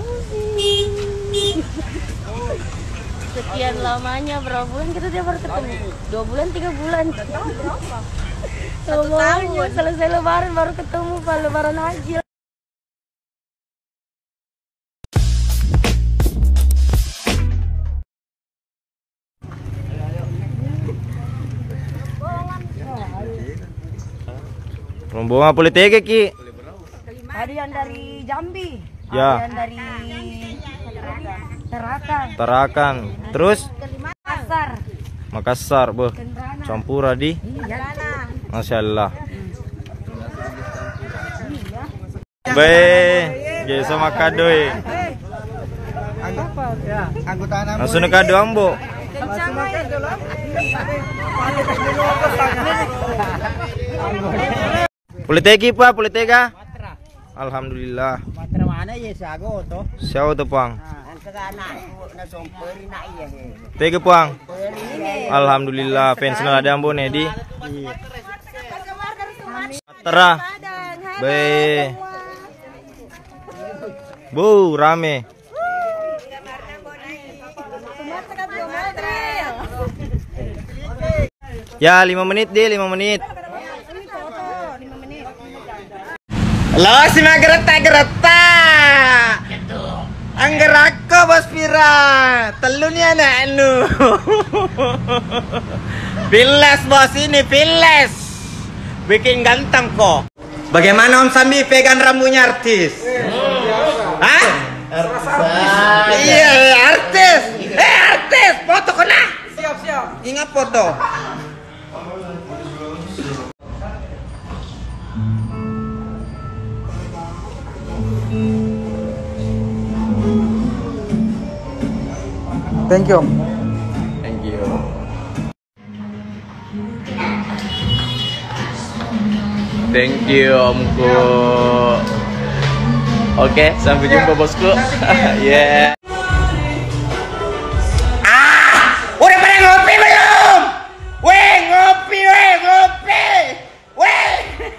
Sekian lamanya, berapa bulan kita dia baru ketemu? 2 bulan, 3 bulan. Berapa? 1 tahun. Selesai lebaran baru ketemu, Pak, lebaran haji. Rombongan politik Ki. Ada yang dari Jambi. Ya. Ada yang dari Tarakan. Tarakan. Terus Makassar. Makassar, boh. Kendrana. Campur di. Masya Allah. Baik, jasa makadoy. Langsung kado ambo. Politik Pak, politika. Alhamdulillah. Matra mana ya sago to? Siapa tuh Pang? Ang anak na somperi na iya he. Tega Pang. Alhamdulillah fans na ada ambo Nedi. Matra. Baik. Bu, rame. Ya, 5 menit deh, 5 menit. Halo, si magereta-gereta. Anggerako bos pira. Telunya anak anu. Piles bos ini, piles. Bikin ganteng kok. Bagaimana Om Sambi pegang rambutnya artis? Hah? Iya, artis. Artis, foto kena. Siap. Ingat foto. Thank you. Thank you. Thank you Omku. Oke, sampai jumpa bosku. Yeah. Udah pada ngopi belum? Weh, ngopi. Weh.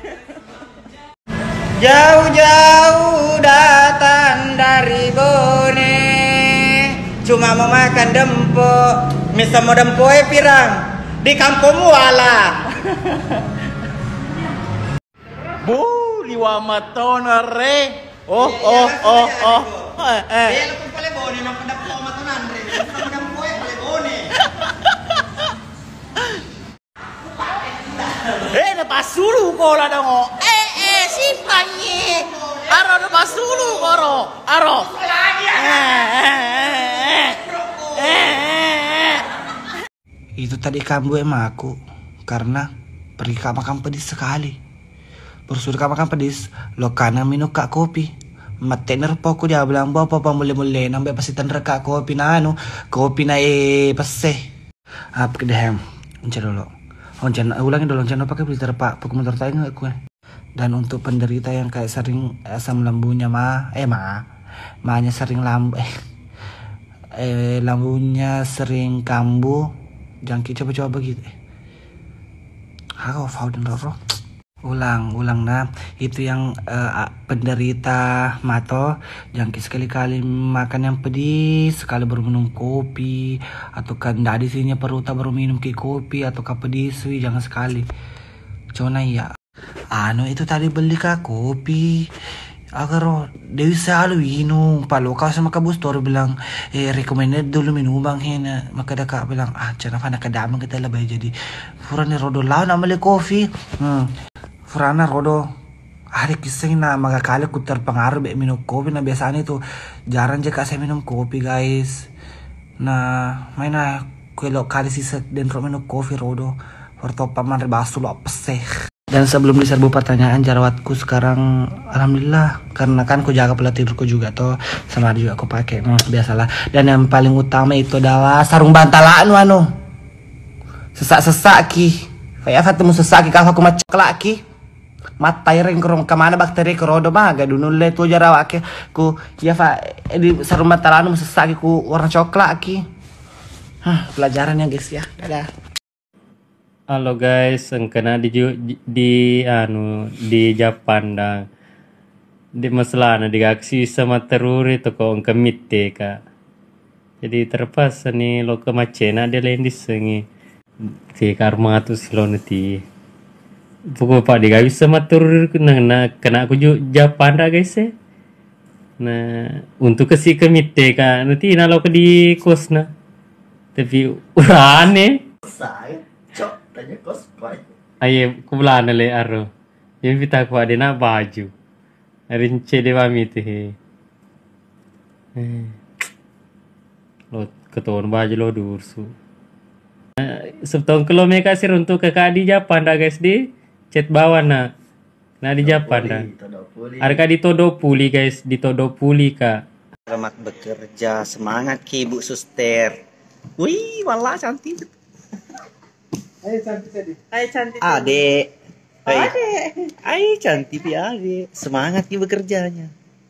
Jauh-jauh datang dari Bone. Cuma mau makan dempok. Misa mau dempoe pirang di kampungmu ala. Bu, liwa maton re. Oh. Dia lu pale bone no kada po matonan re. Sama dempoe pale bone. Na pasulu ko la dongo. Si panyi. Aro na pasulu koro. Aro. Itu tadi kambu emang aku karena pergi ke makan pedis sekali. Bersuruh ke makan pedis, lo kana minum kak kopi. Matener po ko dia bilang bawa apa mule nambe pasti tener kak kopi na anu, kopi na pase. Apa ke dehem? Uncer dulu. Ulangin dulu uncer pakai filter pak, motor tayo nggak kue. Dan untuk penderita yang kayak sering asam lambungnya mahnya sering lambungnya sering kambuh, jangkit coba begitu. Aku fau dan roro. Ulang nah itu yang penderita mato jangkit sekali-kali makan yang pedis, sekali baru minum kopi atau kan di sini perlu baru minum ke kopi atau ke pedis, jangan sekali. Cona ya. Itu tadi beli kak kopi. Agar Dewi selalu minum. Palo kau sama kabus tuh bilang recommended dulu minum bang hina. Maka dah kak bilang jangan fana kadamang kita lebih jadi. Furana rodo lawan amale kopi. Furana rodo hari kisah na magakali ku terpengaruh minum kopi. Nah biasanya itu jarang jika saya minum kopi guys. Nah mainnya kalau kali sisa dan minum kopi rodo. Pertopaman rebasu lo apa sih? Dan sebelum diserbu pertanyaan jarawatku sekarang alhamdulillah karena kan ku jaga pola tidurku juga toh sama ada juga aku pakai biasalah. Dan yang paling utama itu adalah sarung bantalan sesak ki kayak fatemu sesak ki kalau aku macak laki mata yang kerong kemana bakteri kerodo maga dunule tuh jarawake ku ya di sarung bantalan sesak ki ku warna coklat ki. Pelajaran ya guys ya. Dadah. Halo guys, kena di Japan dah. di masalah digaksi sama teruri to ko kemitte ka. Jadi terpas ni lo kemacena dia lain disengi si karma tu silon ti. Pukul pak digawi sama teruri kena aku Japan dah guys eh. Nah untuk kesi kemitte ka nanti nalo ke di kos na. Tapi urane. Saya cok tanya kos koi. Aye kubulana le aro. Yang kita ku ada nak baju. Rince de mami tu he. Lo keton baju lo dursu. Sebetulnya kalau mereka sih untuk kakak di Japan dah guys di chat bawah na. Nah di Japan dah. Harga di Todopuli guys, di Todopuli kak. Selamat bekerja, semangat ki Ibu Suster. Wih, malah cantik. Ayo cantik tadi. Ayo cantik. Adek. Ayo cantik ya adek. Semangat ki bekerjanya.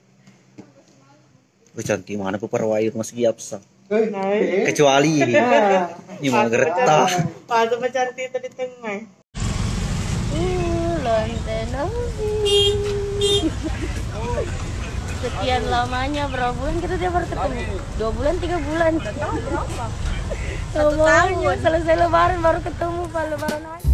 Wih cantik mana peperwai rumah segi apsa. Kecuali ini. Ini mau geretah. Pasu cantik tadi tengah. Sekian lamanya berapa bulan kita dia baru ketemu? 2 bulan 3 bulan. 1 tahun. Selesai lebaran baru ketemu Pak, lebaran aja.